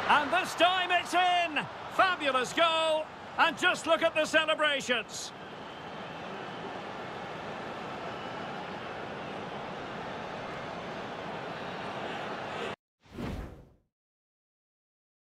And this time it's in! Fabulous goal! And just look at the celebrations.